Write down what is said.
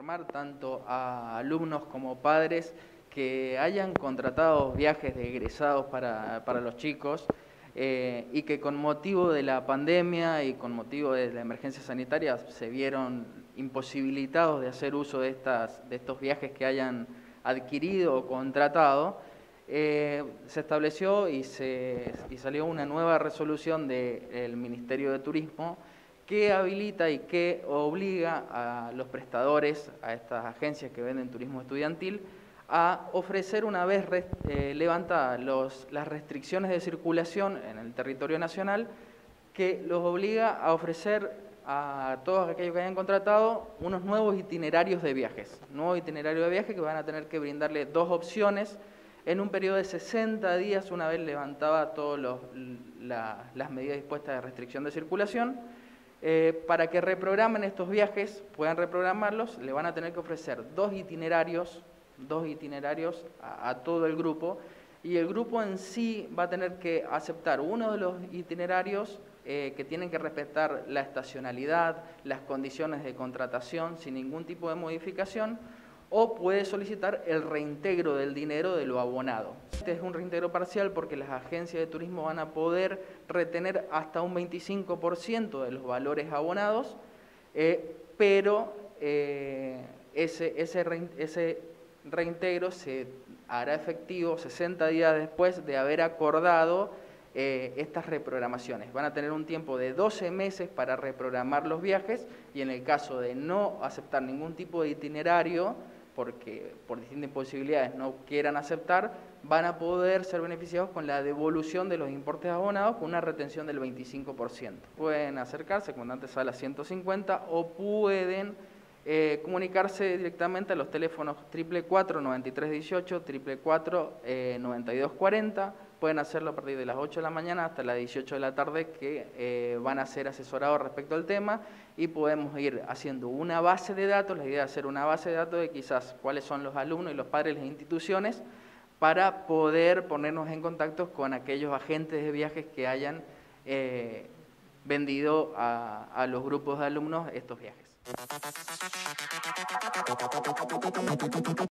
informar tanto a alumnos como padres que hayan contratado viajes de egresados para los chicos y que con motivo de la pandemia y con motivo de la emergencia sanitaria se vieron imposibilitados de hacer uso de estos viajes que hayan adquirido o contratado. Se estableció y salió una nueva resolución del Ministerio de Turismo que habilita y que obliga a los prestadores, a estas agencias que venden turismo estudiantil, a ofrecer, una vez levantadas las restricciones de circulación en el territorio nacional, que los obliga a ofrecer a todos aquellos que hayan contratado unos nuevos itinerarios de viajes. Nuevo itinerario de viaje que van a tener que brindarle dos opciones en un periodo de 60 días, una vez levantada todas las medidas dispuestas de restricción de circulación. Para que reprogramen estos viajes, puedan reprogramarlos, le van a tener que ofrecer dos itinerarios a todo el grupo, y el grupo en sí va a tener que aceptar uno de los itinerarios que tienen que respetar la estacionalidad, las condiciones de contratación sin ningún tipo de modificación, o puede solicitar el reintegro del dinero de lo abonado. Este es un reintegro parcial porque las agencias de turismo van a poder retener hasta un 25% de los valores abonados, pero ese reintegro se hará efectivo 60 días después de haber acordado estas reprogramaciones. Van a tener un tiempo de 12 meses para reprogramar los viajes, y en el caso de no aceptar ningún tipo de itinerario, porque por distintas imposibilidades no quieran aceptar, van a poder ser beneficiados con la devolución de los importes abonados con una retención del 25%. Pueden acercarse, como antes, a la 150, o pueden comunicarse directamente a los teléfonos 444-9318, 444-9240. Pueden hacerlo a partir de las 8 de la mañana hasta las 18 de la tarde, que van a ser asesorados respecto al tema, y podemos ir haciendo una base de datos. La idea es hacer una base de datos de quizás cuáles son los alumnos y los padres de las instituciones, para poder ponernos en contacto con aquellos agentes de viajes que hayan vendido a los grupos de alumnos estos viajes.